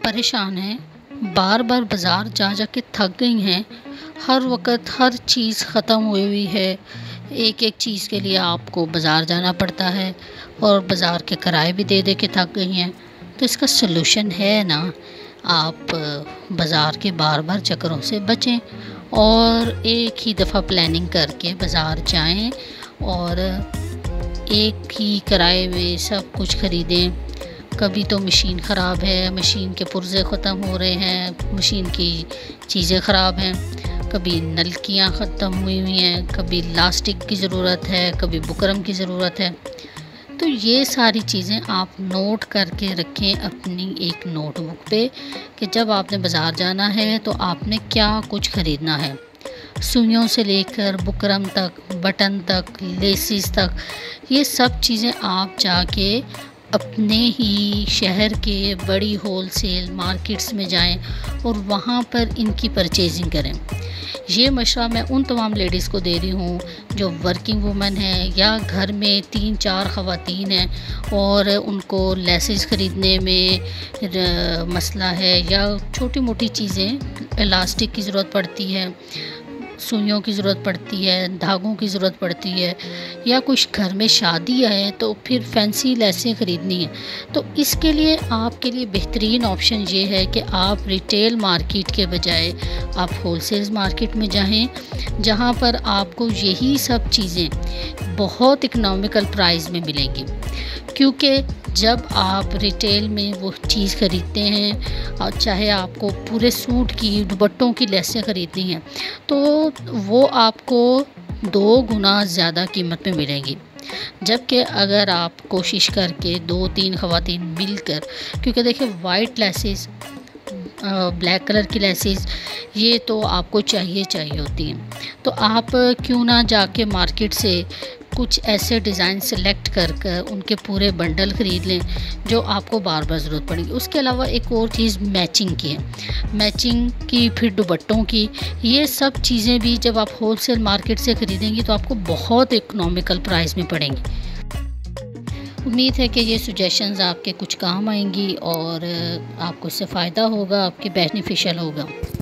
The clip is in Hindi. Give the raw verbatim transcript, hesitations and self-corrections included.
परेशान हैं, बार बार बाज़ार जा जा के थक गई हैं। हर वक़्त हर चीज़ ख़त्म हुई हुई है। एक एक चीज़ के लिए आपको बाज़ार जाना पड़ता है और बाज़ार के किराए भी दे दे के थक गई हैं। तो इसका सलूशन है ना, आप बाज़ार के बार बार चक्करों से बचें और एक ही दफ़ा प्लानिंग करके बाज़ार जाएं और एक ही किराए में सब कुछ ख़रीदें। कभी तो मशीन ख़राब है, मशीन के पुर्ज़े ख़त्म हो रहे हैं, मशीन की चीज़ें ख़राब हैं, कभी नलकियाँ ख़त्म हुई हुई हैं, कभी लास्टिक की ज़रूरत है, कभी बुकरम की ज़रूरत है। तो ये सारी चीज़ें आप नोट करके रखें अपनी एक नोटबुक पे कि जब आपने बाज़ार जाना है तो आपने क्या कुछ ख़रीदना है। सुइयों से लेकर बुकरम तक, बटन तक, लेसिस तक, ये सब चीज़ें आप जाके अपने ही शहर के बड़ी होलसेल मार्केट्स में जाएं और वहाँ पर इनकी परचेजिंग करें। ये मशवरा मैं उन तमाम लेडीज़ को दे रही हूँ जो वर्किंग वुमन हैं या घर में तीन चार ख़वातीन हैं और उनको लेसेस ख़रीदने में मसला है या छोटी मोटी चीज़ें इलास्टिक की ज़रूरत पड़ती है, सुइयों की ज़रूरत पड़ती है, धागों की ज़रूरत पड़ती है या कुछ घर में शादी है तो फिर फैंसी लेसें ख़रीदनी है। तो इसके लिए आपके लिए बेहतरीन ऑप्शन ये है कि आप रिटेल मार्केट के बजाय आप होलसेल मार्केट में जाएं, जहां पर आपको यही सब चीज़ें बहुत इकोनॉमिकल प्राइस में मिलेंगी। क्योंकि जब आप रिटेल में वो चीज़ ख़रीदते हैं और चाहे आपको पूरे सूट की दुपट्टों की लेसें ख़रीदनी हैं तो वो आपको दो गुना ज़्यादा कीमत में मिलेंगी। जबकि अगर आप कोशिश करके दो तीन ख़वातीन मिलकर, क्योंकि देखिए वाइट लेसेस, ब्लैक कलर की लेसेस ये तो आपको चाहिए चाहिए होती हैं, तो आप क्यों ना जाके मार्केट से कुछ ऐसे डिज़ाइन सेलेक्ट कर कर उनके पूरे बंडल ख़रीद लें जो आपको बार बार ज़रूरत पड़ेगी। उसके अलावा एक और चीज़ मैचिंग की है, मैचिंग की फिर दुपट्टों की, ये सब चीज़ें भी जब आप होलसेल मार्केट से ख़रीदेंगी तो आपको बहुत इकोनॉमिकल प्राइस में पड़ेंगी। उम्मीद है कि ये सजेशंस आपके कुछ काम आएंगी और आपको इससे फ़ायदा होगा, आपके बेनिफिशियल होगा।